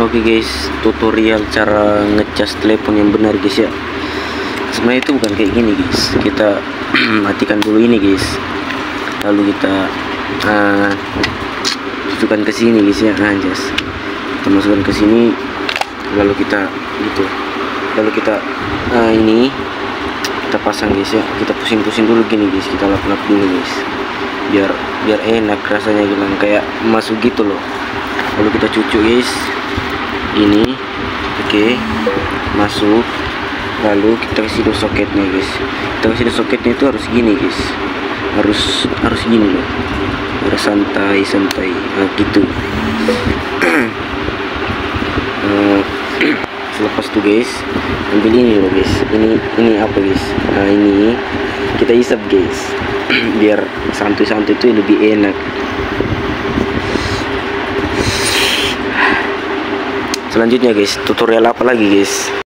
Oke guys, tutorial cara ngecas telepon yang benar guys ya. Sebenarnya itu bukan kayak gini guys. Kita matikan dulu ini guys, lalu kita masukkan ke sini guys ya. Just kita masukkan ke sini, lalu kita gitu, lalu kita ini kita pasang guys ya. Kita pusing-pusing dulu gini guys, kita lap-lap dulu guys, biar enak rasanya, bilang kayak masuk gitu loh. Lalu kita cucuk guys gini. Oke, masuk. Lalu kita kasih dulu soketnya guys. Kita kasih dulu soketnya itu harus gini guys, harus gini loh, harus santai gitu. Selepas itu guys, ambil ini loh guys, ini apa guys, ini kita isap guys biar santuy itu lebih enak. Selanjutnya guys, tutorial apa lagi guys?